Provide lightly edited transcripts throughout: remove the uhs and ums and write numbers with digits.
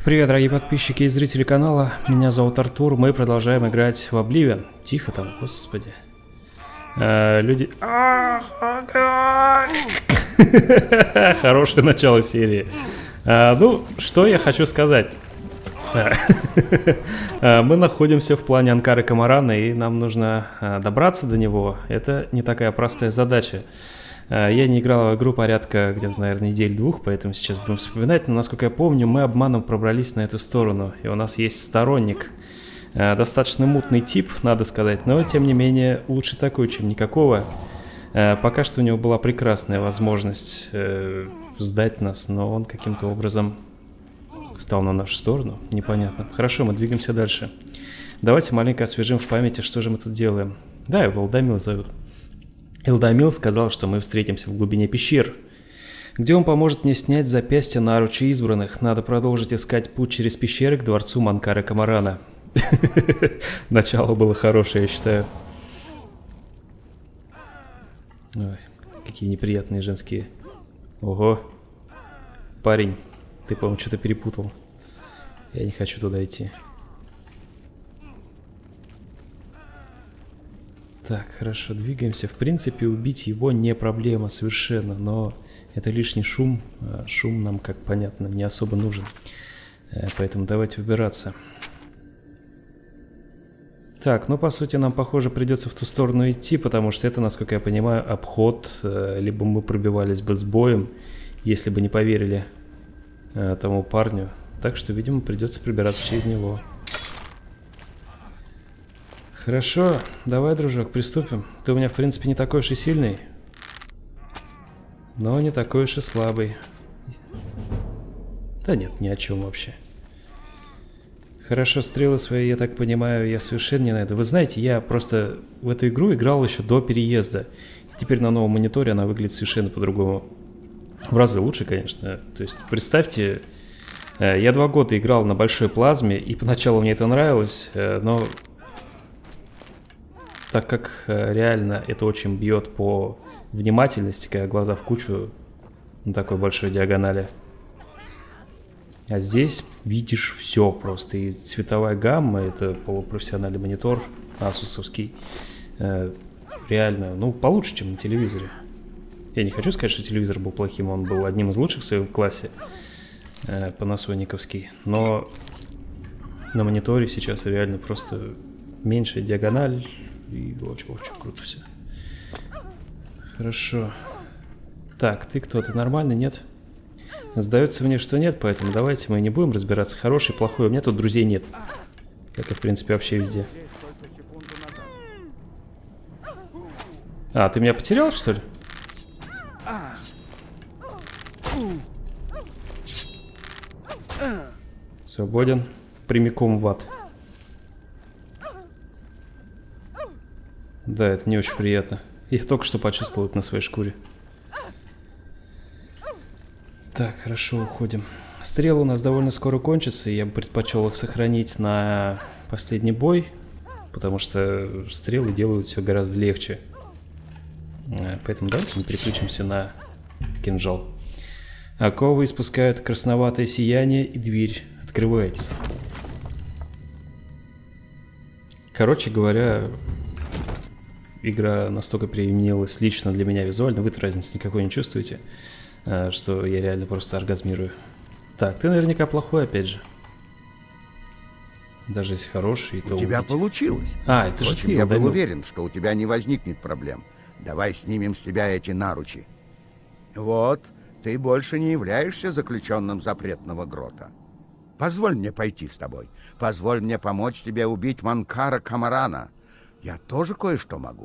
Привет, дорогие подписчики и зрители канала. Меня зовут Артур. Мы продолжаем играть в Oblivion. Тихо там, господи. Люди... Хорошее начало серии. Ну, что я хочу сказать. Мы находимся в плане Анкары Камарана, и нам нужно добраться до него. Это не такая простая задача. Я не играл в игру порядка где-то, наверное, недель-двух, поэтому сейчас будем вспоминать. Но, насколько я помню, мы обманом пробрались на эту сторону. И у нас есть сторонник. Достаточно мутный тип, надо сказать, но, тем не менее, лучше такой, чем никакого. Пока что у него была прекрасная возможность сдать нас, но он каким-то образом встал на нашу сторону. Непонятно. Хорошо, мы двигаемся дальше. Давайте маленько освежим в памяти, что же мы тут делаем. Да, его Элдамил зовут. Элдамил сказал, что мы встретимся в глубине пещер, где он поможет мне снять запястья наручи избранных. Надо продолжить искать путь через пещеры к дворцу Манкары Камарана. Начало было хорошее, я считаю. Ой, какие неприятные женские. Ого. Парень, ты, по-моему, что-то перепутал. Я не хочу туда идти. Так, хорошо, двигаемся. В принципе, убить его не проблема совершенно, но это лишний шум. Шум нам, как понятно, не особо нужен. Поэтому давайте выбираться. Так, ну, по сути, нам, похоже, придется в ту сторону идти, потому что это, насколько я понимаю, обход. Либо мы пробивались бы с боем, если бы не поверили тому парню. Так что, видимо, придется пробираться через него. Хорошо, давай, дружок, приступим. Ты у меня, в принципе, не такой уж и сильный, но не такой уж и слабый. Да нет, ни о чем вообще. Хорошо, стрелы свои, я так понимаю, я совершенно не найду. Вы знаете, я просто в эту игру играл еще до переезда. Теперь на новом мониторе она выглядит совершенно по-другому. В разы лучше, конечно. То есть, представьте, я 2 года играл на большой плазме, и поначалу мне это нравилось, но... Так как реально это очень бьет по внимательности, когда глаза в кучу на такой большой диагонали. А здесь видишь все просто. И цветовая гамма, это полупрофессиональный монитор, асусовский. Реально, ну, получше, чем на телевизоре. Я не хочу сказать, что телевизор был плохим, он был одним из лучших в своем классе, панасониковский. Но на мониторе сейчас реально просто меньшая диагональ. И очень круто все. Хорошо. Так, ты кто? Ты нормальный, нет? Сдается мне, что нет, поэтому давайте мы не будем разбираться. Хороший, плохой. У меня тут друзей нет. Как и, в принципе, вообще везде. А, ты меня потерял, что ли? Свободен. Прямиком в ад. Да, это не очень приятно. Я только что почувствовал это на своей шкуре. Так, хорошо, уходим. Стрелы у нас довольно скоро кончатся, и я бы предпочел их сохранить на последний бой, потому что стрелы делают все гораздо легче. Поэтому давайте мы переключимся на кинжал. Оковы испускают красноватое сияние, и дверь открывается. Короче говоря... Игра настолько переменилась лично для меня визуально, вы-то разницы никакой не чувствуете, что я реально просто оргазмирую. Так, ты наверняка плохой, опять же. Даже если хороший, то у тебя убить. Получилось. Это же ты, я был уверен, что у тебя не возникнет проблем. Давай снимем с тебя эти наручи. Вот, ты больше не являешься заключенным запретного грота. Позволь мне пойти с тобой. Позволь мне помочь тебе убить Манкара Камарана. Я тоже кое-что могу.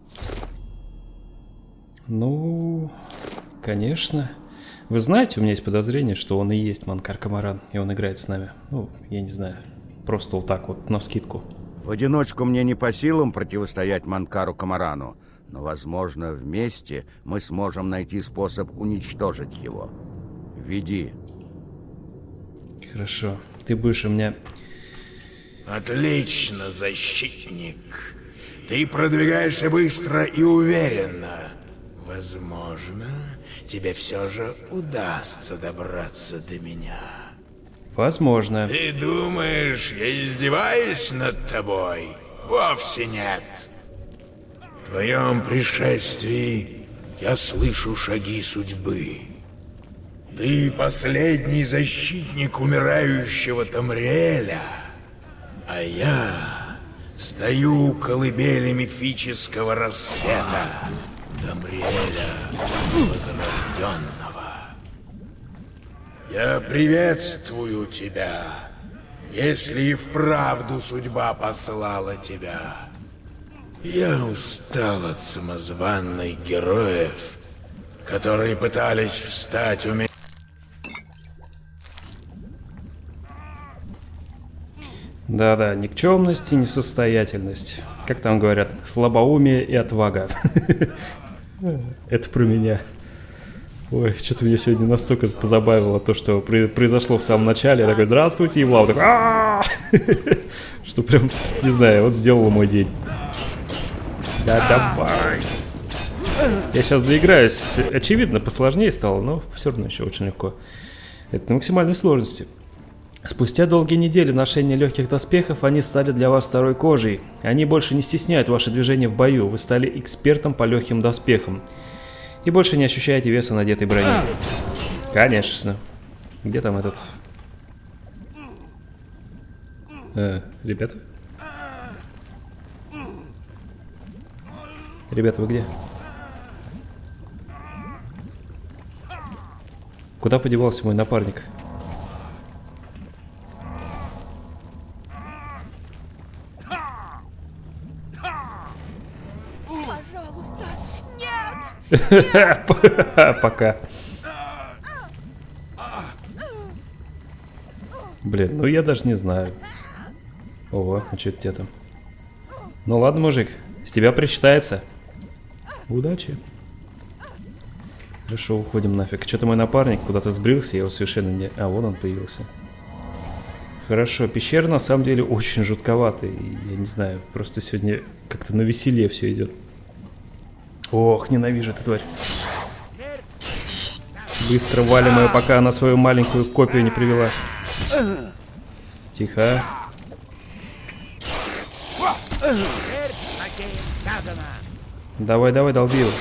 Ну, конечно. Вы знаете, у меня есть подозрение, что он и есть Манкар Камаран, и он играет с нами. Ну, я не знаю, просто вот так вот, навскидку. В одиночку мне не по силам противостоять Манкару Камарану, но, возможно, вместе мы сможем найти способ уничтожить его. Веди. Хорошо. Ты будешь у меня... Отлично, защитник. Ты продвигаешься быстро и уверенно. Возможно, тебе все же удастся добраться до меня. Возможно. Ты думаешь, я издеваюсь над тобой? Вовсе нет. В твоем пришествии я слышу шаги судьбы. Ты последний защитник умирающего Тамриэля, а я стою у колыбели мифического рассвета Тамриэля Возрожденного. Я приветствую тебя, если и вправду судьба послала тебя. Я устал от самозванных героев, которые пытались встать у меня. Да-да, никчемность и несостоятельность. Как там говорят, слабоумие и отвага. Это про меня. Ой, что-то меня сегодня настолько позабавило то, что произошло в самом начале. Я такой, здравствуйте, и Влад такой, что прям, не знаю, вот сделало мой день. Да давай. Я сейчас доиграюсь. Очевидно, посложнее стало, но все равно еще очень легко. Это на максимальной сложности. Спустя долгие недели ношения легких доспехов они стали для вас второй кожей. Они больше не стесняют ваши движения в бою. Вы стали экспертом по легким доспехам. И больше не ощущаете веса надетой брони. Конечно. Где там этот... ребята? Ребята, вы где? Куда подевался мой напарник? Пожалуйста, нет! Пока. Блин, ну я даже не знаю. Ого, а что это тебе там? Ну ладно, мужик, с тебя причитается. Удачи. Хорошо, уходим нафиг. Что-то мой напарник куда-то сбрился, я его совершенно не... А, вон он появился. Хорошо, пещера на самом деле очень жутковатая. Я не знаю, просто сегодня как-то на веселье все идет. Ох, ненавижу эту тварь. Быстро валим ее, пока она свою маленькую копию не привела. Тихо. Давай, давай, долби его.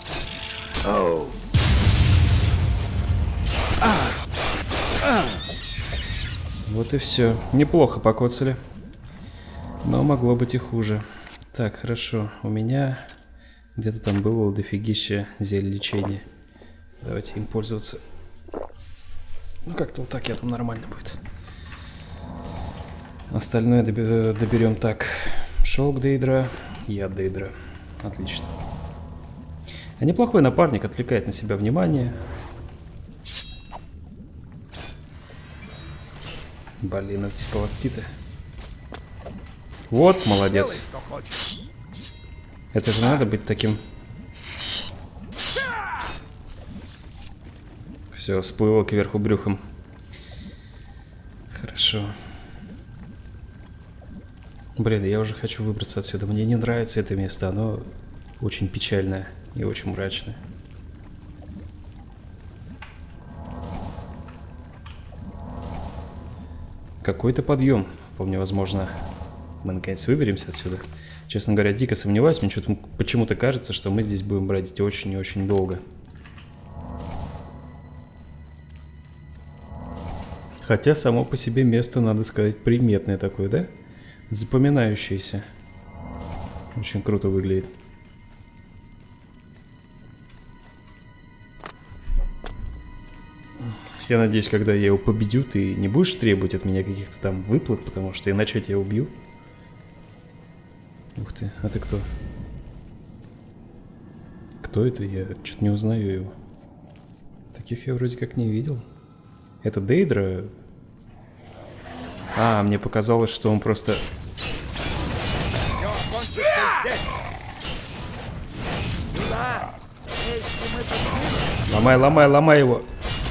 Вот и все. Неплохо покоцали. Но могло быть и хуже. Так, хорошо. У меня где-то там было дофигища зелья лечения. Давайте им пользоваться. Ну как-то вот так, я думаю, нормально будет. Остальное доберем так. Шелк Дейдра, яд Дейдра. Отлично. А неплохой напарник, отвлекает на себя внимание. Блин, эти сталактиты. Вот, молодец. Это же надо быть таким. Все, всплыло кверху брюхом. Хорошо. Блин, я уже хочу выбраться отсюда. Мне не нравится это место. Оно очень печальное и очень мрачное. Какой-то подъем. Вполне возможно, мы наконец выберемся отсюда. Честно говоря, дико сомневаюсь. Мне почему-то кажется, что мы здесь будем бродить очень и очень долго. Хотя само по себе место, надо сказать, приметное такое, да? Запоминающееся. Очень круто выглядит. Я надеюсь, когда я его победю, ты не будешь требовать от меня каких-то там выплат, потому что иначе я тебя убью. Ух ты, а ты кто? Кто это? Я что-то не узнаю его. Таких я вроде как не видел. Это Дейдра? А, мне показалось, что он просто... Ломай, ломай, ломай его.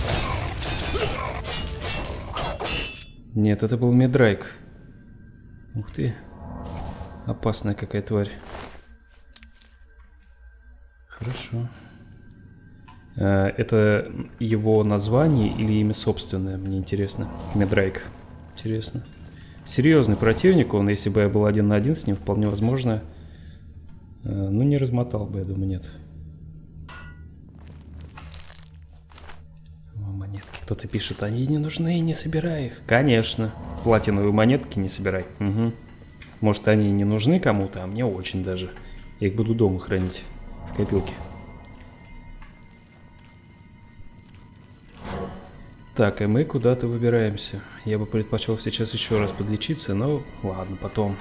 Нет, это был Медрайк. Ух ты. Опасная какая тварь. Хорошо. Это его название или имя собственное, мне интересно. Медрейк. Интересно. Серьезный противник, он, если бы я был 1 на 1 с ним, вполне возможно, ну, не размотал бы, я думаю, нет. Монетки. Кто-то пишет, они не нужны, не собирай их. Конечно. Платиновые монетки не собирай. Угу. Может, они не нужны кому-то, а мне очень даже. Я их буду дома хранить в копилке. Так, и мы куда-то выбираемся. Я бы предпочел сейчас еще раз подлечиться, но ладно, потом.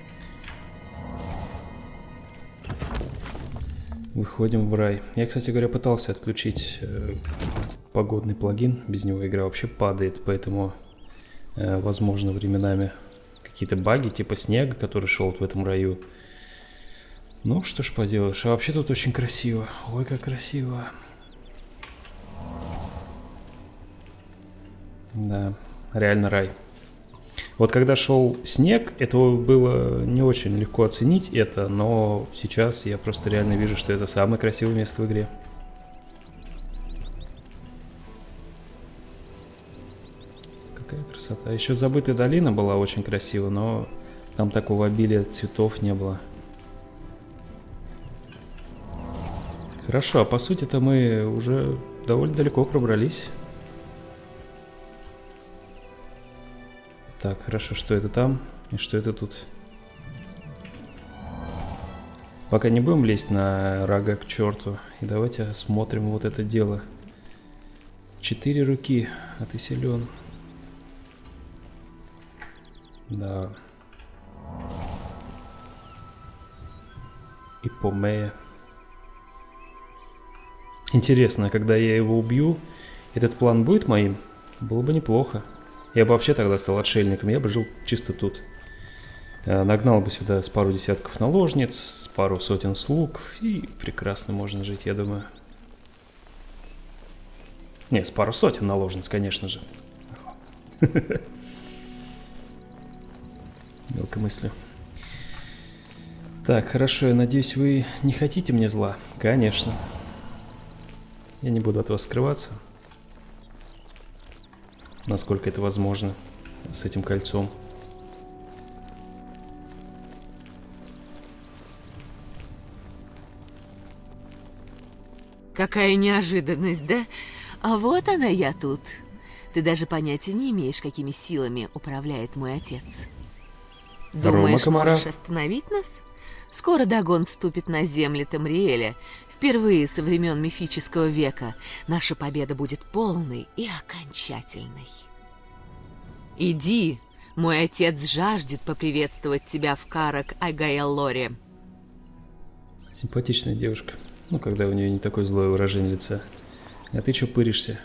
Выходим в рай. Я, кстати говоря, пытался отключить погодный плагин. Без него игра вообще падает, поэтому, возможно, временами какие-то баги, типа снега, который шел в этом раю. Ну, что ж поделаешь. А вообще тут очень красиво. Ой, как красиво. Да, реально рай. Вот когда шел снег, этого было не очень легко оценить это, но сейчас я просто реально вижу, что это самое красивое место в игре. Какая красота. Еще забытая долина была очень красива, но там такого обилия цветов не было. Хорошо, а по сути-то мы уже довольно далеко пробрались. Так, хорошо, что это там и что это тут. Пока не будем лезть на рога к черту. И давайте осмотрим вот это дело. 4 руки, а ты силен. Да. И Помея. Интересно, когда я его убью, этот план будет моим? Было бы неплохо. Я бы вообще тогда стал отшельником, я бы жил чисто тут. Нагнал бы сюда с пару десятков наложниц, с пару сотен слуг, и прекрасно можно жить, я думаю. Не, с пару сотен наложниц, конечно же. Мелко мыслю. Так, хорошо, я надеюсь, вы не хотите мне зла? Конечно. Я не буду от вас скрываться. Насколько это возможно с этим кольцом. Какая неожиданность, да? А вот она я тут. Ты даже понятия не имеешь, какими силами управляет мой отец. Думаешь, можешь остановить нас? Скоро Дагон вступит на земли Тамриэля. Впервые со времен мифического века наша победа будет полной и окончательной. Иди, мой отец жаждет поприветствовать тебя в Карак-Агаэллоре. Симпатичная девушка. Ну, когда у нее не такое злое выражение лица. А ты чё пыришься?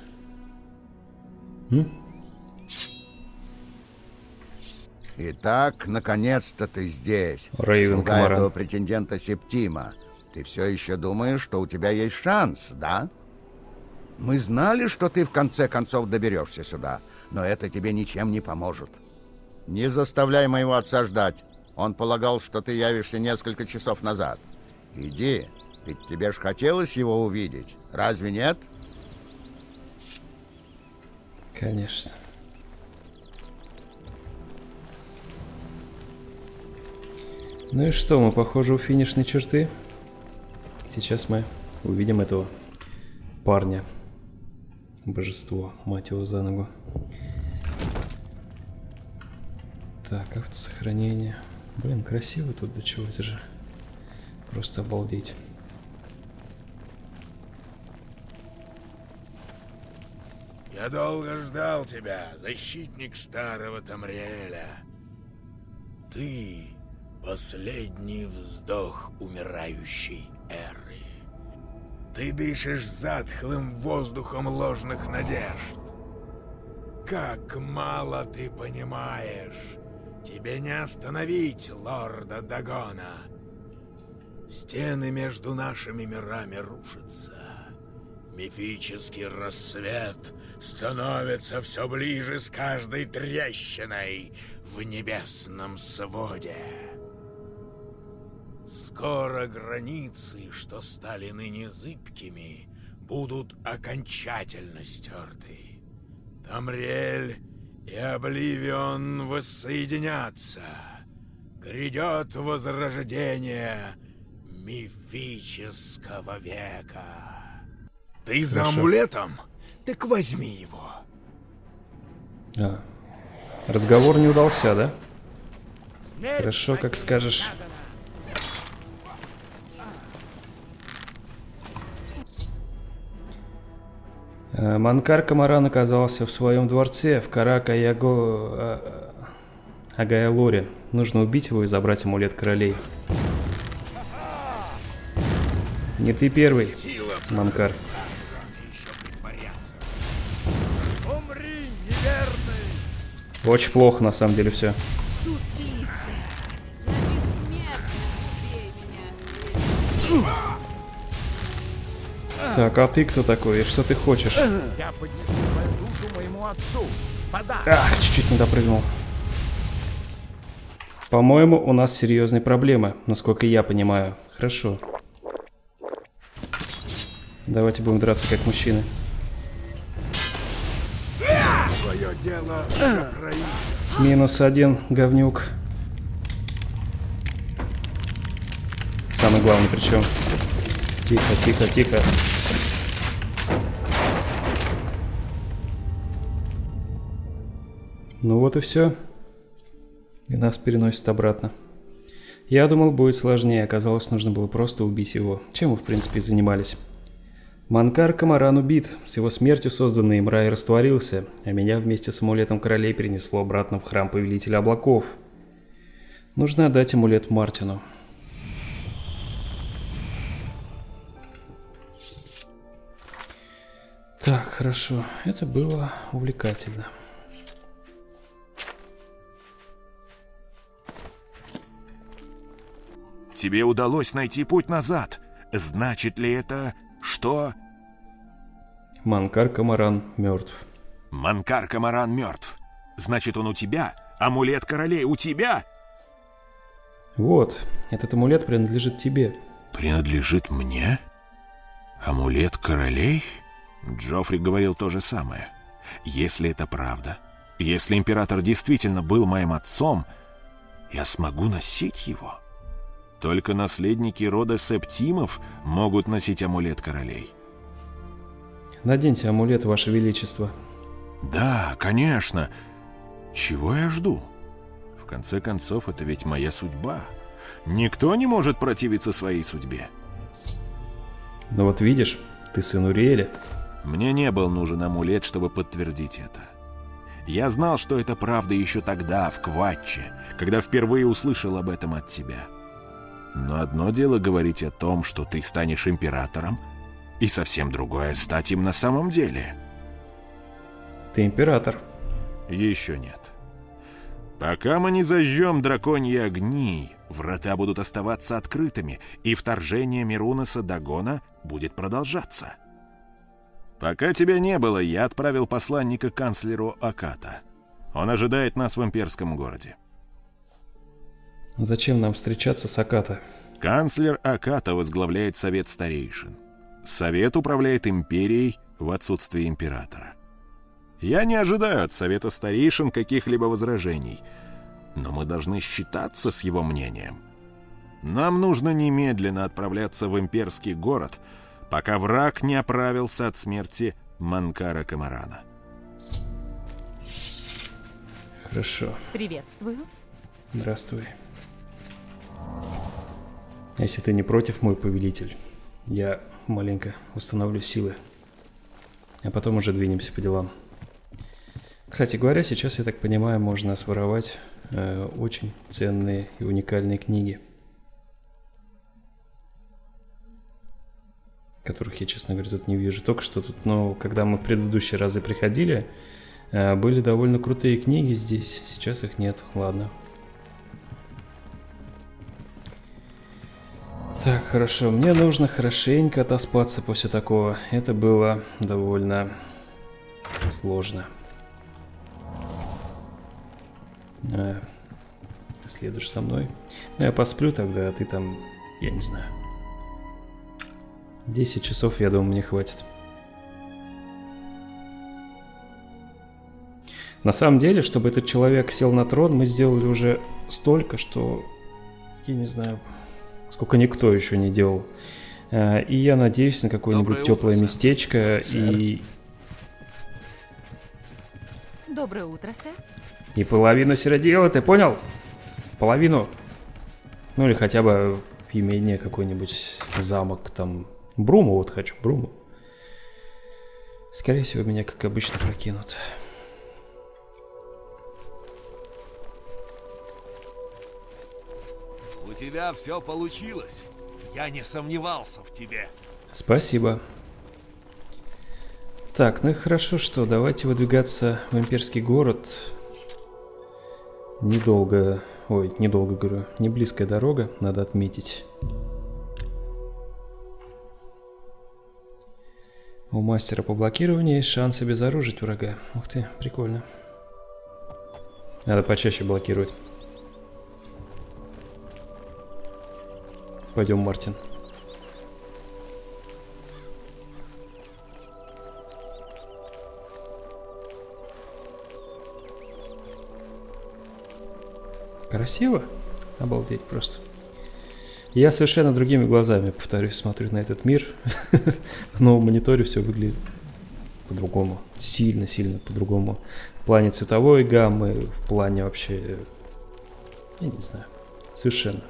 Итак, наконец-то ты здесь. Рейвен Слуга Камаран. этого претендента Септима. Ты все еще думаешь, что у тебя есть шанс, да? Мы знали, что ты в конце концов доберешься сюда, но это тебе ничем не поможет. Не заставляй моего отца ждать. Он полагал, что ты явишься несколько часов назад. Иди, ведь тебе ж хотелось его увидеть. Разве нет? Конечно. Ну и что, мы, похоже, у финишной черты. Сейчас мы увидим этого парня. Божество, мать его за ногу. Так, автосохранение. Блин, красиво тут, до чего это же. Просто обалдеть. Я долго ждал тебя, защитник старого Тамриэля. Ты — последний вздох умирающей эры. Ты дышишь затхлым воздухом ложных надежд. Как мало ты понимаешь. Тебе не остановить лорда Дагона. Стены между нашими мирами рушатся. Мифический рассвет становится все ближе с каждой трещиной в небесном своде. Скоро границы, что стали ныне зыбкими, будут окончательно стерты. Тамриэль и Обливион воссоединятся. Грядет возрождение мифического века. Ты за амулетом? Так возьми его. Разговор не удался, да? Хорошо, как скажешь. Манкар Камаран оказался в своем дворце в Агая-Лоре. Нужно убить его и забрать амулет королей. Не ты первый, Манкар. Очень плохо, на самом деле, все. Так, а ты кто такой и что ты хочешь? Я поднесу твою душу моему отцу. Ах, чуть-чуть не допрыгнул. По-моему, у нас серьезные проблемы, насколько я понимаю. Хорошо. Давайте будем драться как мужчины. Твое дело -1, говнюк. Самый главный причем. Тихо, тихо, тихо. Ну вот и все. И нас переносит обратно. Я думал, будет сложнее. Оказалось, нужно было просто убить его. Чем мы, в принципе, и занимались. Манкар Камаран убит. С его смертью созданный им рай растворился, а меня вместе с амулетом королей перенесло обратно в храм Повелителя Облаков. Нужно отдать амулет Мартину. Так, хорошо. Это было увлекательно. Тебе удалось найти путь назад. Значит ли это, что... Манкар Камаран мертв. Манкар Камаран мертв. Значит, он у тебя? Амулет королей у тебя? Вот, этот амулет принадлежит тебе. Принадлежит мне? Амулет королей? Джоффри говорил то же самое. Если это правда, если император действительно был моим отцом, я смогу носить его. Только наследники рода Септимов могут носить амулет королей. Наденьте амулет, Ваше Величество. Да, конечно. Чего я жду? В конце концов, это ведь моя судьба. Никто не может противиться своей судьбе. Но вот видишь, ты сын Уриэля. Мне не был нужен амулет, чтобы подтвердить это. Я знал, что это правда еще тогда, в Кватче, когда впервые услышал об этом от тебя. Но одно дело говорить о том, что ты станешь императором, и совсем другое — стать им на самом деле. Ты император. Еще нет. Пока мы не зажжем драконьи огни, врата будут оставаться открытыми, и вторжение Мирунаса Дагона будет продолжаться. Пока тебя не было, я отправил посланника к канцлеру Аката. Он ожидает нас в имперском городе. Зачем нам встречаться с Аката? Канцлер Аката возглавляет Совет Старейшин. Совет управляет империей в отсутствие императора. Я не ожидаю от Совета Старейшин каких-либо возражений, но мы должны считаться с его мнением. Нам нужно немедленно отправляться в имперский город, пока враг не оправился от смерти Манкара Камарана. Хорошо. Приветствую. Здравствуй. Если ты не против, мой повелитель, я маленько восстановлю силы, а потом уже двинемся по делам. Кстати говоря, сейчас, я так понимаю, можно своровать очень ценные и уникальные книги, которых я, честно говоря, тут не вижу. Только что тут, но когда мы в предыдущие разы приходили, были довольно крутые книги здесь, сейчас их нет. Ладно. Так, хорошо. Мне нужно хорошенько отоспаться после такого. Это было довольно сложно. Ты следуешь со мной? Ну, я посплю тогда, а ты там, я не знаю. 10 часов, я думаю, мне хватит. На самом деле, чтобы этот человек сел на трон, мы сделали уже столько, что я не знаю, сколько никто еще не делал. И я надеюсь на какое-нибудь теплое местечко и... Доброе утро, сэр. И половину серодела, ты понял? Половину. Ну или хотя бы имение какой-нибудь, замок там. Бруму вот хочу, Бруму. Скорее всего, меня, как обычно, прокинут. У тебя все получилось. Я не сомневался в тебе. Спасибо. Так, ну и хорошо, что давайте выдвигаться в имперский город. Недолго, недолго говорю, не близкая дорога, надо отметить. У мастера по блокированию есть шанс обезоружить врага. Ух ты, прикольно. Надо почаще блокировать. Пойдем, Мартин. Красиво? Обалдеть просто. Я совершенно другими глазами, повторюсь, смотрю на этот мир. В новом мониторе все выглядит по-другому. Сильно-сильно по-другому. В плане цветовой гаммы, в плане вообще... Я не знаю. Совершенно.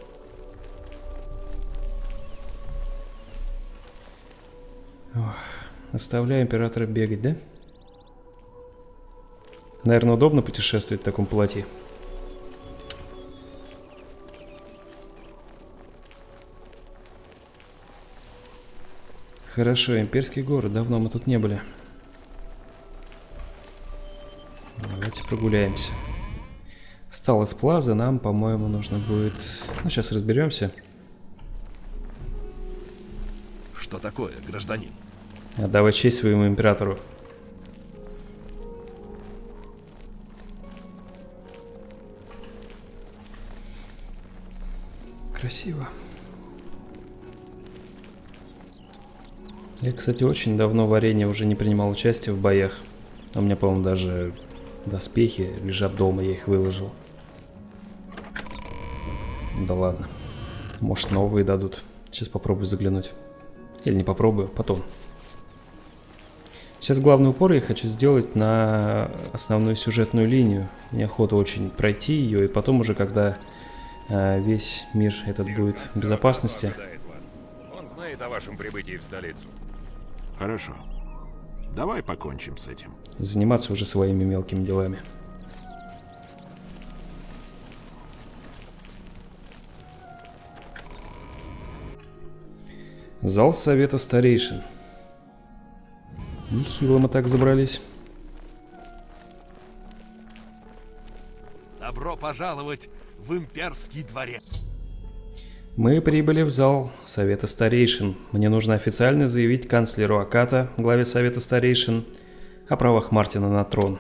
Ох, оставляю императора бегать, да? Наверное, удобно путешествовать в таком платье. Хорошо, имперский город. Давно мы тут не были. Давайте прогуляемся. Встал из плазы. Нам, по-моему, нужно будет... Ну, сейчас разберемся. Что такое, гражданин? Отдавать честь своему императору. Красиво. Я, кстати, очень давно в арене уже не принимал участие в боях. У меня, по-моему, даже доспехи лежат дома, я их выложил. Да ладно. Может, новые дадут. Сейчас попробую заглянуть. Или не попробую, потом. Сейчас главный упор я хочу сделать на основную сюжетную линию. Мне охота очень пройти ее, и потом уже, когда весь мир этот будет в безопасности. Он знает о вашем прибытии в столицу. Хорошо. Давай покончим с этим. Заниматься уже своими мелкими делами. Зал совета старейшин. Нехило мы так забрались. Добро пожаловать в имперский дворец. Мы прибыли в зал совета старейшин. Мне нужно официально заявить канцлеру Аката, главе совета старейшин, о правах Мартина на трон.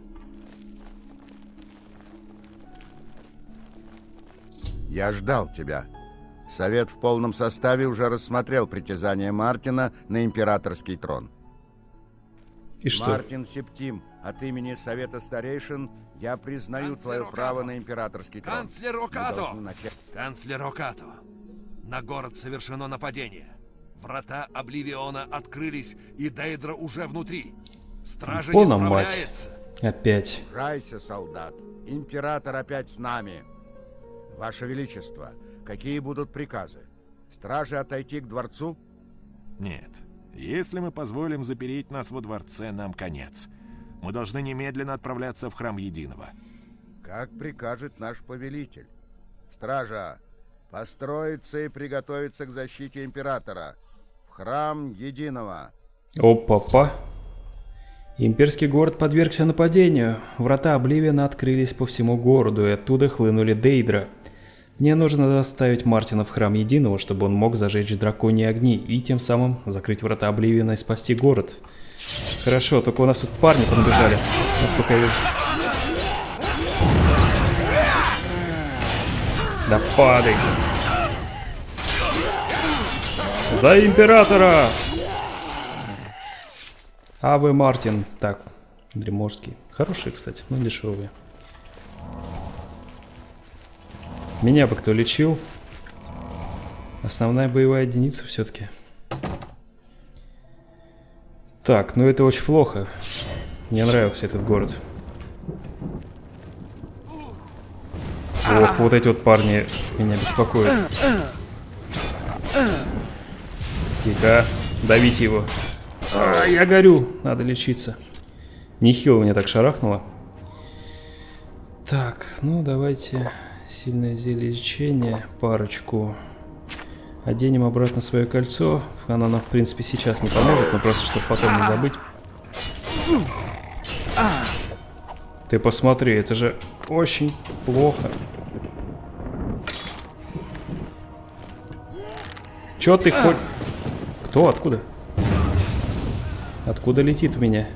Я ждал тебя. Совет в полном составе уже рассмотрел притязание Мартина на императорский трон. И что? Мартин Септим, от имени Совета Старейшин я признаю твое право на императорский трон. Канцлер Окато! Канцлер Окато! На город совершено нападение. Врата Обливиона открылись, и Дейдра уже внутри. Стража не справляется. Опять. Райся, солдат. Император опять с нами. Ваше Величество, какие будут приказы? Стражи отойти к дворцу? Нет. Если мы позволим запереть нас во дворце, нам конец. Мы должны немедленно отправляться в храм Единого. Как прикажет наш повелитель. Стража, построиться и приготовиться к защите императора. В храм Единого. Опа-па. Имперский город подвергся нападению. Врата Обливиона открылись по всему городу, и оттуда хлынули Дейдра. Мне нужно доставить Мартина в храм Единого, чтобы он мог зажечь драконьи огни и тем самым закрыть врата Обливиона и спасти город. Хорошо, только у нас тут парни понабежали, насколько я вижу. Да падай! За императора! А вы, Мартин. Так, Дреморский. Хорошие, кстати, но дешевые. Меня бы кто лечил. Основная боевая единица все-таки. Так, ну это очень плохо. Мне нравился этот город. Ох, вот эти вот парни меня беспокоят. Тихо, давите его. Я горю, надо лечиться. Нехило меня так шарахнуло. Так, ну давайте сильное зелье лечения, парочку. Оденем обратно свое кольцо. Оно нам, в принципе, сейчас не поможет, но просто, чтобы потом не забыть. Ты посмотри, это же очень плохо. Чё ты хоть... Кто? Откуда? Откуда летит в меня?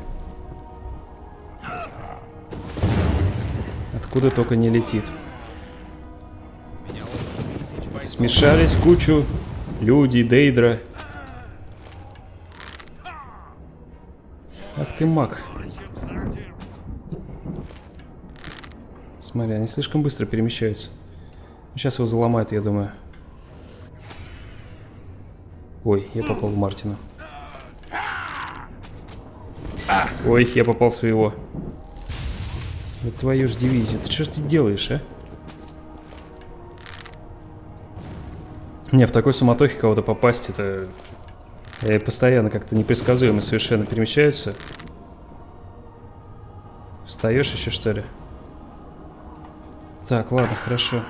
Откуда только не летит. Смешались в кучу люди, Дейдра. Ах ты маг. Смотри, они слишком быстро перемещаются. Сейчас его заломают, я думаю. Ой, я попал в Мартина. Ой, я попал в своего. Вот твою ж дивизию. Ты что ж ты делаешь, а? Не, в такой суматохе кого-то попасть, это... постоянно как-то непредсказуемо совершенно перемещаются. Встаешь еще, что ли? Так, ладно, хорошо.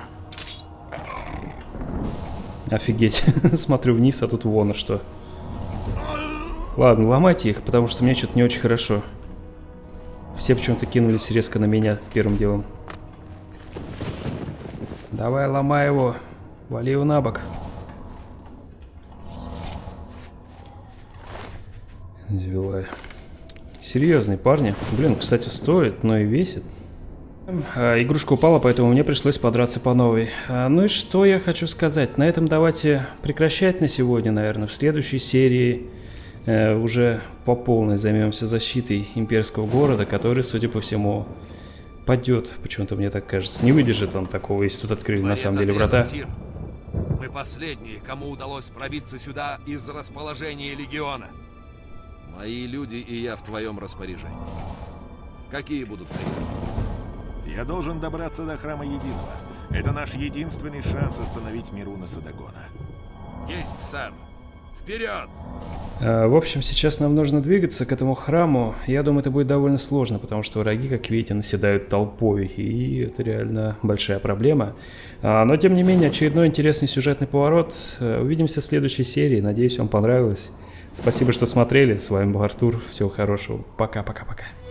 Офигеть. Смотрю вниз, а тут вон что. Ладно, ломайте их, потому что мне что-то не очень хорошо. Все почему-то кинулись резко на меня первым делом. Давай, ломай его. Вали его на бок. Завела. Серьезные парни. Блин, кстати, стоит, но и весит. Игрушка упала, поэтому мне пришлось подраться по новой. Ну и что я хочу сказать? На этом давайте прекращать на сегодня, наверное. В следующей серии уже по полной займемся защитой имперского города, который, судя по всему, падет. Почему-то мне так кажется. Не выдержит он такого, если тут открыли на самом деле врата. Мы последние, кому удалось пробиться сюда из расположения легиона. Мои люди и я в твоем распоряжении. Какие будут приоритеты? Я должен добраться до Храма Единого. Это наш единственный шанс остановить Мируна Садагона. Есть, сэр. Вперед! В общем, сейчас нам нужно двигаться к этому храму. Я думаю, это будет довольно сложно, потому что враги, как видите, наседают толпой, и это реально большая проблема. Но, тем не менее, очередной интересный сюжетный поворот. Увидимся в следующей серии. Надеюсь, вам понравилось. Спасибо, что смотрели. С вами был Артур. Всего хорошего. Пока-пока-пока.